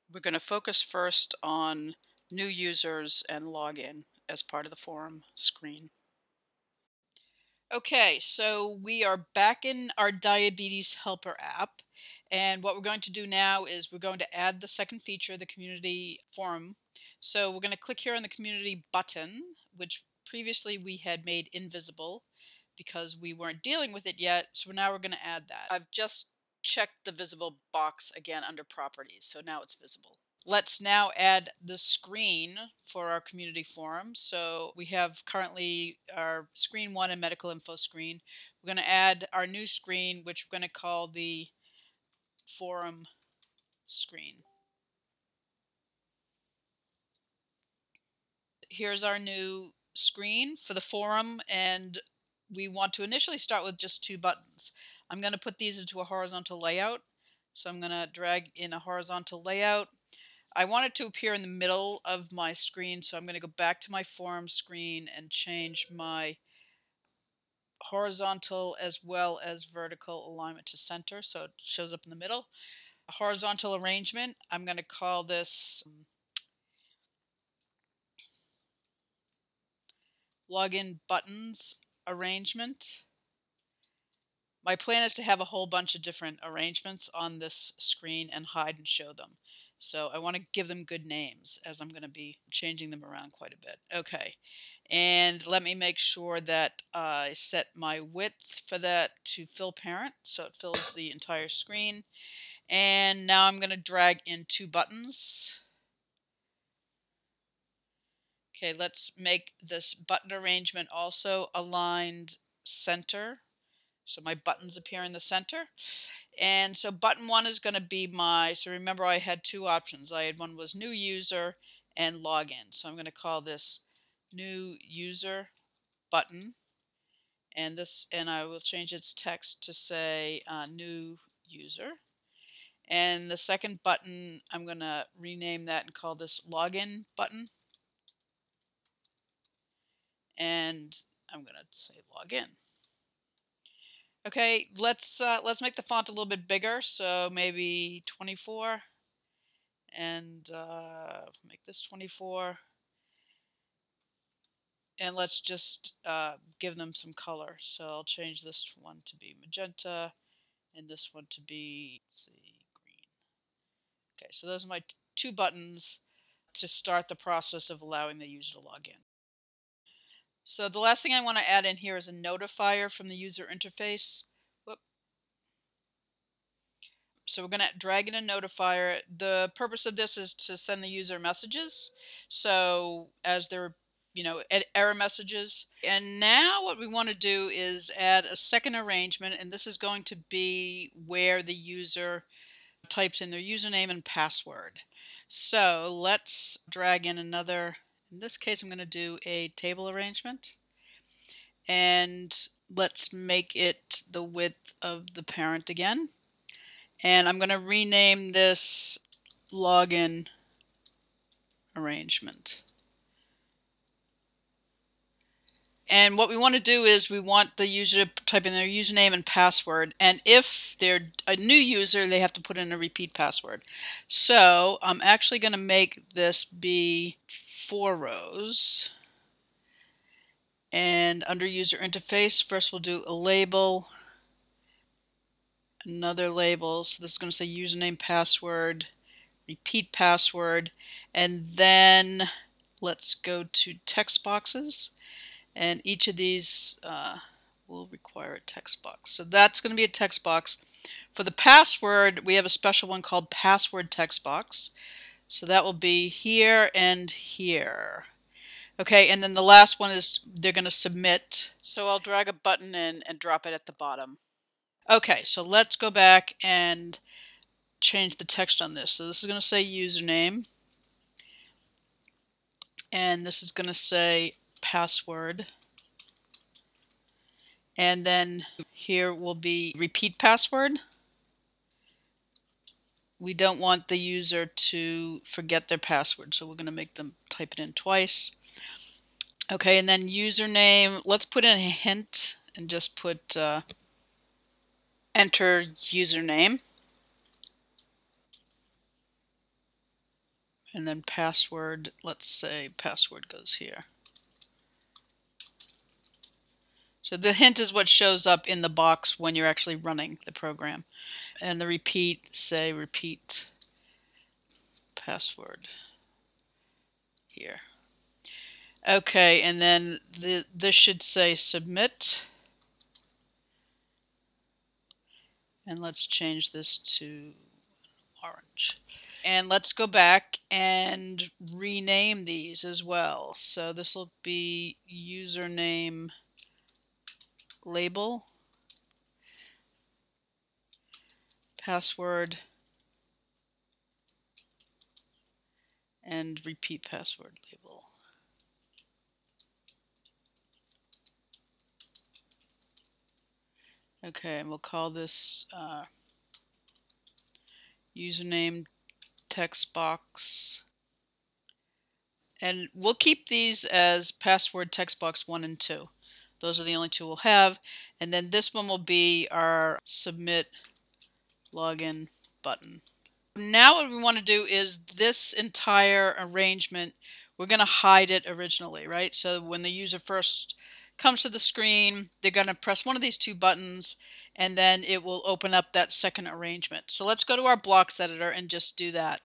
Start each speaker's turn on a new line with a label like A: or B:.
A: We're going to focus first on new users and login as part of the forum screen. Okay, so we are back in our Diabetes Helper app, and what we're going to do now is we're going to add the second feature, the community forum. So we're going to click here on the community button, which previously we had made invisible because we weren't dealing with it yet. So now we're going to add that. I've just checked the visible box again under properties, so now it's visible. Let's now add the screen for our community forum. So we have currently our screen 1 and medical info screen. We're going to add our new screen, which we're going to call the forum screen. Here's our new screen for the forum, and we want to initially start with just 2 buttons. I'm going to put these into a horizontal layout. So I'm going to drag in a horizontal layout. I want it to appear in the middle of my screen, so I'm going to go back to my forum screen and change my horizontal as well as vertical alignment to center, so it shows up in the middle. A horizontal arrangement, I'm going to call this login buttons arrangement. My plan is to have a whole bunch of different arrangements on this screen and hide and show them. So I want to give them good names, as I'm going to be changing them around quite a bit. Okay, and let me make sure that I set my width for that to fill parent, so it fills the entire screen. And now I'm going to drag in 2 buttons. Okay, let's make this button arrangement also aligned center. So my buttons appear in the center. And so button 1 is going to be my, so remember I had 2 options. I had one was new user and login. So I'm going to call this new user button. And I will change its text to say new user. And the second button, I'm going to rename that and call this login button. And I'm going to say login. Okay, let's make the font a little bit bigger, so maybe 24, and make this 24, and let's just give them some color. So I'll change this one to be magenta, and this one to be, let's see, green. Okay, so those are my 2 buttons to start the process of allowing the user to log in. So the last thing I want to add in here is a notifier from the user interface. Whoop. So we're going to drag in a notifier. The purpose of this is to send the user messages. So as they're, error messages. And now what we want to do is add a second arrangement, and this is going to be where the user types in their username and password. So let's drag in another, in this case I'm going to do a table arrangement. And let's make it the width of the parent again. And I'm going to rename this login arrangement. And what we want to do is we want the user to type in their username and password. And if they're a new user, they have to put in a repeat password. So I'm actually going to make this be 4 rows. And under user interface, first we'll do a label, another label. So this is going to say username, password, repeat password, and then let's go to text boxes, and each of these will require a text box. So that's going to be a text box. For the password, we have a special one called password text box. So that will be here and here. Okay, and then the last one is they're going to submit. So I'll drag a button in and drop it at the bottom. Okay, so let's go back and change the text on this. So this is going to say username, and this is going to say password, and then here will be repeat password. We don't want the user to forget their password, so we're going to make them type it in twice. Okay, and then username, let's put in a hint and just put enter username. and then password, let's say password goes here. So the hint is what shows up in the box when you're actually running the program. And the repeat, say repeat password here. Okay, and then this should say submit. And let's change this to orange. And let's go back and rename these as well. So this will be username label, password, and repeat password label. Okay, and we'll call this username text box. And we'll keep these as password text box 1 and 2. Those are the only two we'll have. And then this one will be our submit login button. Now what we want to do is this entire arrangement, we're going to hide it originally, right? So when the user first comes to the screen, they're going to press one of these two buttons and then it will open up that second arrangement. So let's go to our blocks editor and just do that.